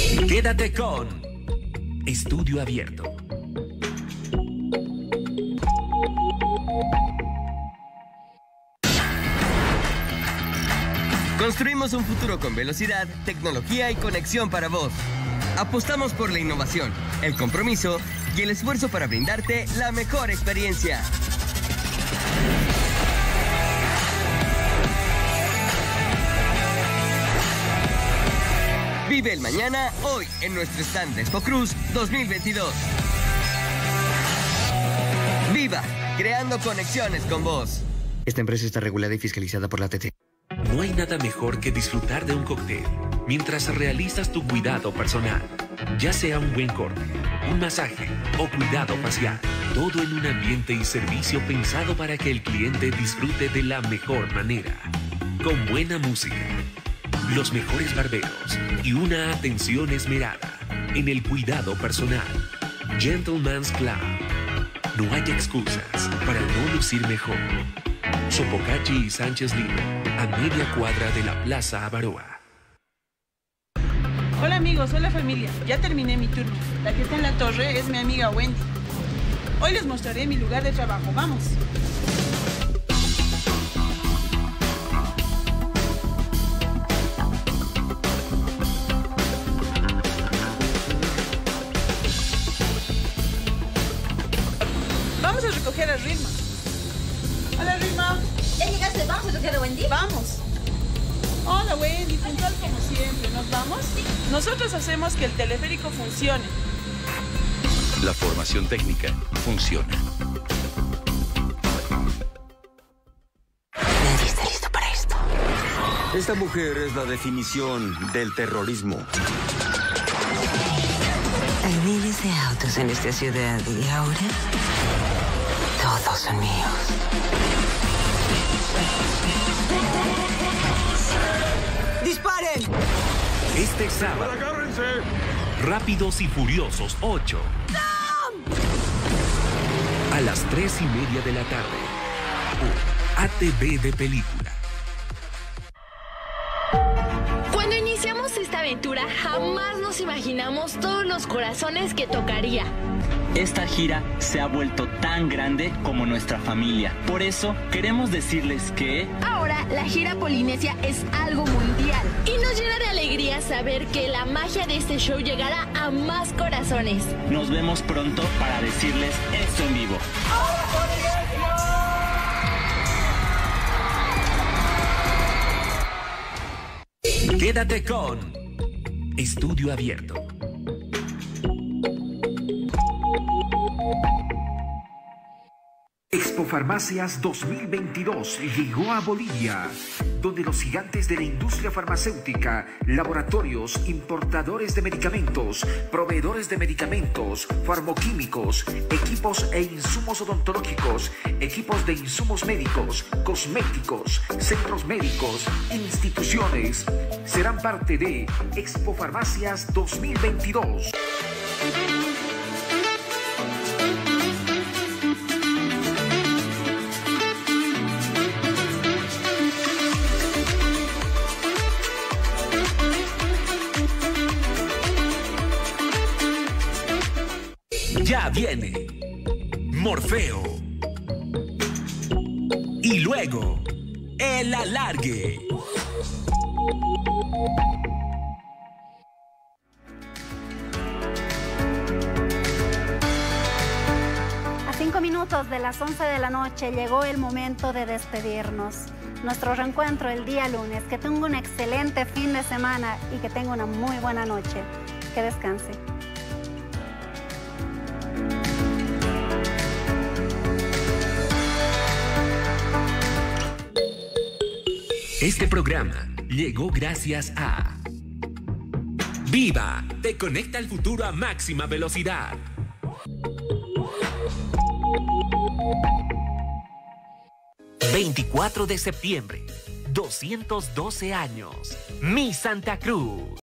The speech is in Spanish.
Quédate con Estudio Abierto. Construimos un futuro con velocidad, tecnología y conexión para vos. Apostamos por la innovación, el compromiso y el esfuerzo para brindarte la mejor experiencia. Vive el mañana hoy en nuestro stand de Expo Cruz 2022. ¡Viva! Creando conexiones con vos. Esta empresa está regulada y fiscalizada por la ATT. No hay nada mejor que disfrutar de un cóctel mientras realizas tu cuidado personal. Ya sea un buen corte, un masaje o cuidado facial. Todo en un ambiente y servicio pensado para que el cliente disfrute de la mejor manera. Con buena música, los mejores barberos y una atención esmerada en el cuidado personal. Gentleman's Club. No hay excusas para no lucir mejor. Sopocachi y Sánchez Lima, a media cuadra de la Plaza Avaroa. Hola amigos, hola familia. Ya terminé mi turno. La que está en la torre es mi amiga Wendy. Hoy les mostraré mi lugar de trabajo. ¡Vamos! Vamos a recoger a Ritma. Hola Ritma. ¿Ya llegaste? ¿Vamos a recoger a Wendy? Vamos. Hola Wendy, puntual como siempre. ¿Nos vamos? Sí. Nosotros hacemos que el teleférico funcione. La formación técnica funciona. Nadie está listo para esto. Esta mujer es la definición del terrorismo. Hay miles de autos en esta ciudad y ahora todos son míos. ¡Disparen! Este sábado, Rápidos y Furiosos 8. A las 3:30 de la tarde. Por ATV de Película. Cuando iniciamos esta aventura, jamás nos imaginamos todos los corazones que tocaría. Esta gira se ha vuelto tan grande como nuestra familia. Por eso queremos decirles que Ahora, la gira Polinesia es algo mundial. Y nos llena de alegría saber que la magia de este show llegará a más corazones. nos vemos pronto para decirles esto en vivo. Quédate con Estudio Abierto. Expo Farmacias 2022 llegó a Bolivia, donde los gigantes de la industria farmacéutica, laboratorios, importadores de medicamentos, proveedores de medicamentos, farmoquímicos, equipos e insumos odontológicos, equipos de insumos médicos, cosméticos, centros médicos, instituciones, serán parte de Expo Farmacias 2022. Ya viene Morfeo. Y luego, el alargue. A 5 minutos de las 11 de la noche llegó el momento de despedirnos. Nuestro reencuentro el día lunes. Que tenga un excelente fin de semana y que tenga una muy buena noche. Que descanse. Este programa llegó gracias a Viva, te conecta al futuro a máxima velocidad. 24 de septiembre, 212 años, Mi Santa Cruz.